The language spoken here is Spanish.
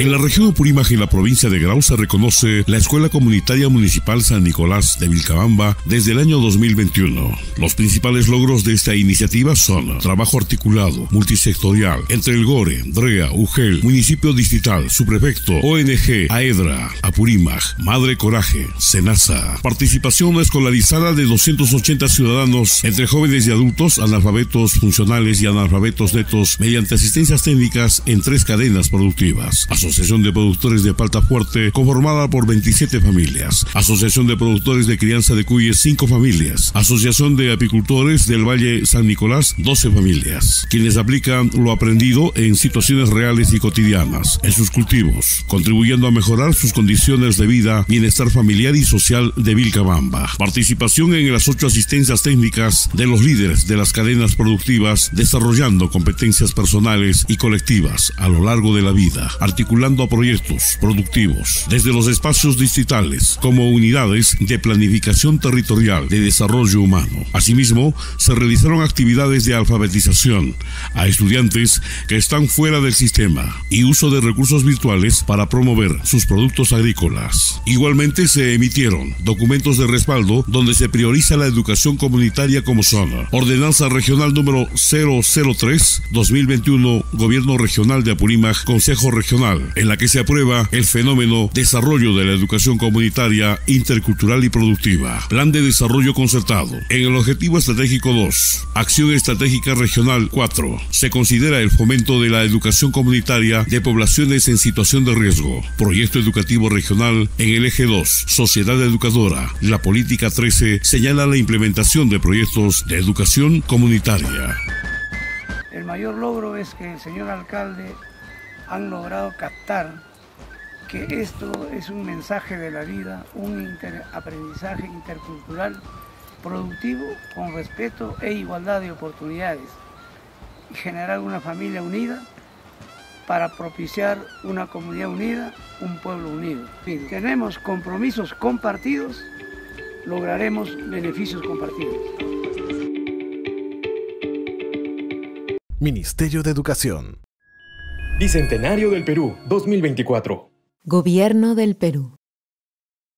En la región Apurímac, en la provincia de Grau, se reconoce la Escuela Comunitaria Municipal San Nicolás de Vilcabamba desde el año 2021. Los principales logros de esta iniciativa son trabajo articulado, multisectorial, entre el GORE, DREA, UGEL, Municipio Distrital, Subprefecto, ONG, AEDRA, Apurímac, Madre Coraje, SENASA. Participación escolarizada de 280 ciudadanos, entre jóvenes y adultos, analfabetos funcionales y analfabetos netos, mediante asistencias técnicas en 3 cadenas productivas. Asociación de Productores de Palta Fuerte, conformada por 27 familias. Asociación de Productores de Crianza de Cuyes, 5 familias. Asociación de Apicultores del Valle San Nicolás, 12 familias. Quienes aplican lo aprendido en situaciones reales y cotidianas, en sus cultivos, contribuyendo a mejorar sus condiciones de vida, bienestar familiar y social de Vilcabamba. Participación en las 8 asistencias técnicas de los líderes de las cadenas productivas, desarrollando competencias personales y colectivas a lo largo de la vida, articulando a proyectos productivos desde los espacios distritales como unidades de planificación territorial de desarrollo humano. Asimismo, se realizaron actividades de alfabetización a estudiantes que están fuera del sistema y uso de recursos virtuales para promover sus productos agrícolas. Igualmente se emitieron documentos de respaldo donde se prioriza la educación comunitaria como son Ordenanza Regional número 003-2021, Gobierno Regional de Apurímac, Consejo Regional, en la que se aprueba el fenómeno desarrollo de la educación comunitaria, intercultural y productiva. Plan de desarrollo concertado. En el objetivo estratégico 2, acción estratégica regional 4, se considera el fomento de la educación comunitaria de poblaciones en situación de riesgo. Proyecto educativo regional en el eje 2, sociedad educadora. La política 13 señala la implementación de proyectos de educación comunitaria. El mayor logro es que el señor alcalde han logrado captar que esto es un mensaje de la vida, un aprendizaje intercultural productivo con respeto e igualdad de oportunidades y generar una familia unida para propiciar una comunidad unida, un pueblo unido. Si tenemos compromisos compartidos, lograremos beneficios compartidos. Ministerio de Educación. Bicentenario del Perú, 2024. Gobierno del Perú.